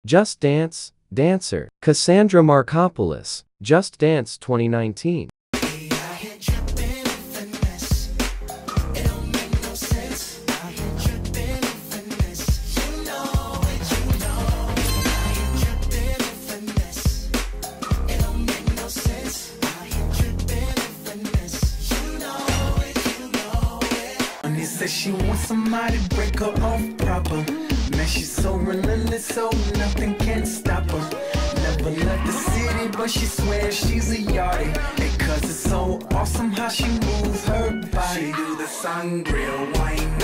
Just Dance, Dancer. Cassandra Markopoulos, Just Dance 2019. He said she wants somebody to break her off proper. Man, she's so relentless, so nothing can stop her. Never left the city, but she swears she's a yardie. And cause it's so awesome how she moves her body. She do the sangria wine.